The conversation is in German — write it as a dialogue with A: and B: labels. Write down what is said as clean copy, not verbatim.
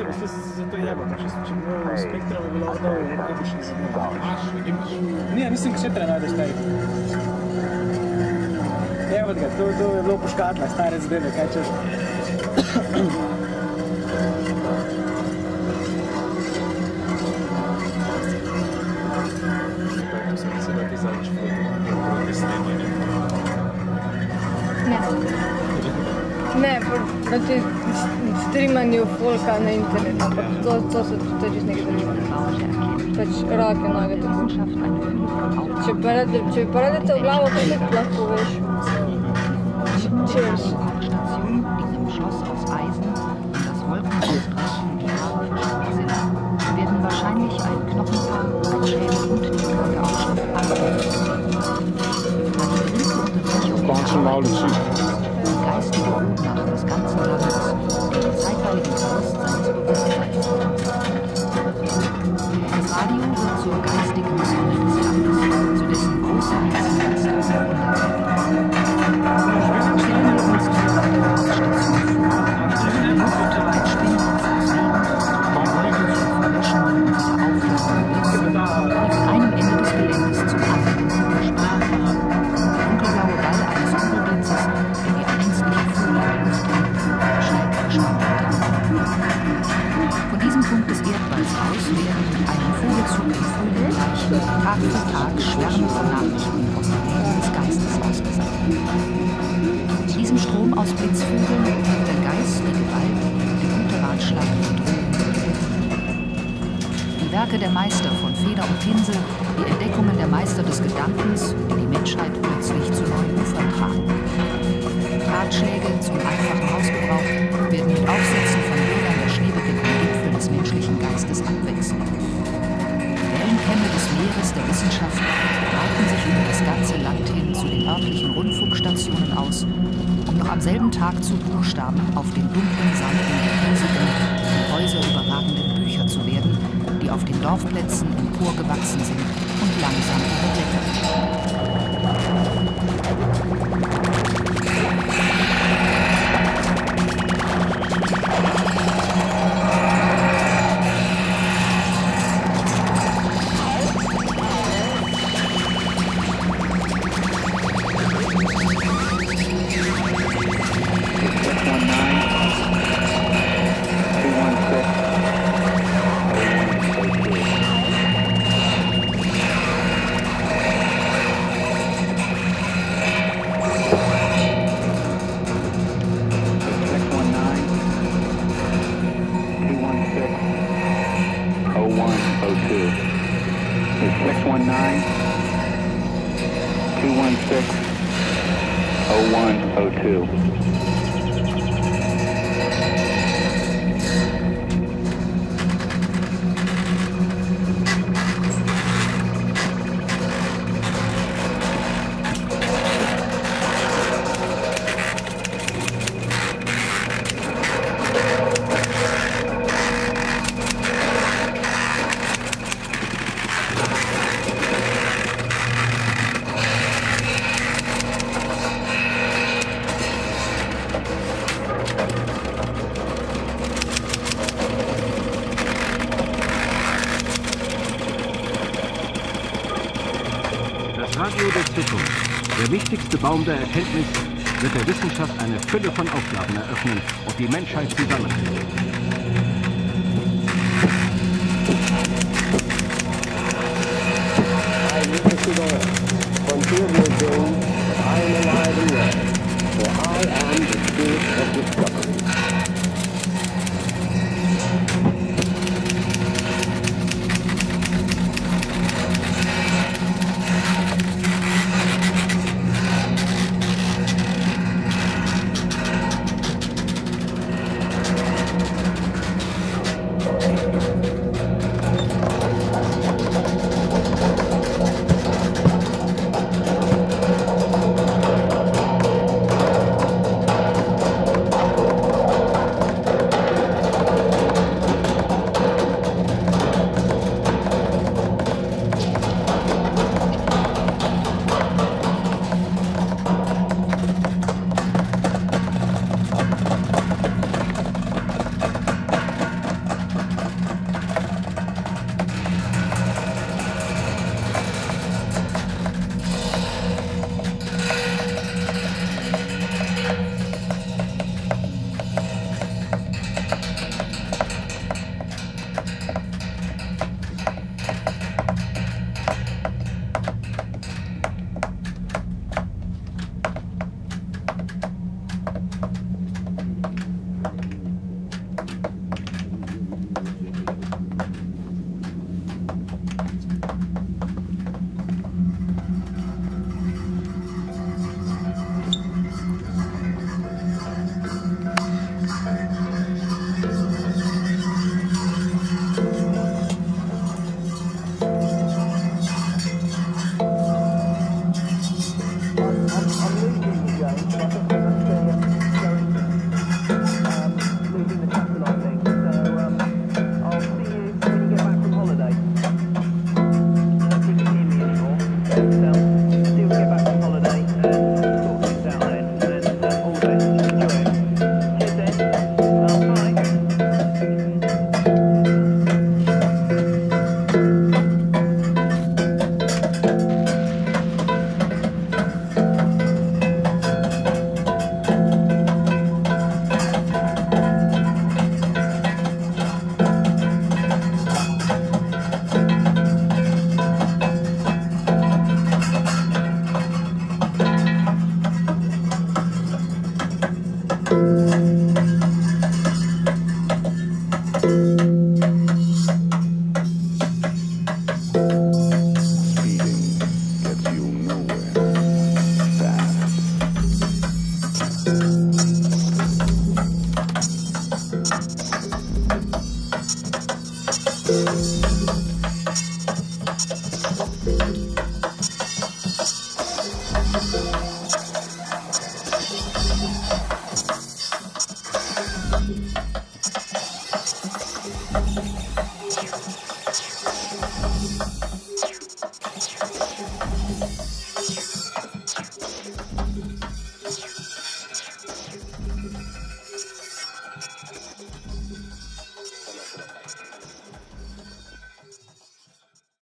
A: Просто за to jebam, če bi imel spektrum, bi bilo lahko najboljši signal. Ne, mislim, še treba najdeš taj. Evo ga, to je bilo poškatla, stare zadeve, kaj češ.
B: Ne, proti streamanju folka na internetu, ampak to so tudi nekaj drugega. Pač roke, noge tako. Če pa radite v glavo, to tudi lahko veš. Cheers.
A: Končno malo luči.
C: Geistige Ohnmacht des ganzen Landes, den zeitweiligen Verlust seines Bewusstseins. Das Radio wird zur geistigen Sonne des Landes, zu dessen großer Meistermeister stellen wir uns die Hauptstation vor. Die Luft ein Spinnennetz aus Regen, die Wolken zu verlöschen und wieder aufladen, die von einem Ende des Geländes zum anderen überspannen. Der dunkelblaue Ball eines Kugelblitzes, der wie ein ängstlicher Vogel in der Luft hängt, schräg verschwunden. Von diesem Punkt des Erdballs aus werden einem Vogelzug im Frühbereich Tag für Tag Schwärme von Nachrichten aus der Welt des Geistes ausgesandt. Diesem Strom aus Blitzvögeln wird der Geist, die Gewalt, der gute Ratschlag und Drohung. Die Werke der Meister von Feder und Pinsel, die Entdeckungen der Meister des Gedankens, die die Menschheit plötzlich zu neuen Ufern tragen. Ratschläge zum einfachen Hausgebrauch werden mit Aufsätzen von Bildern der schneebedeckten Gipfel des menschlichen Geistes abwechseln. Die Wellenkämme des Meeres der Wissenschaft breiten sich über das ganze Land hin zu den örtlichen Rundfunkstationen aus, um noch am selben Tag zu Buchstaben auf den dunklen, sandigen, riesigen, die Häuser überragenden Bücher zu werden, die auf den Dorfplätzen emporgewachsen sind und langsam überblättert.
D: Der wichtigste Baum der Erkenntnis wird der Wissenschaft eine Fülle von Aufgaben eröffnen und die Menschheit zusammenführen.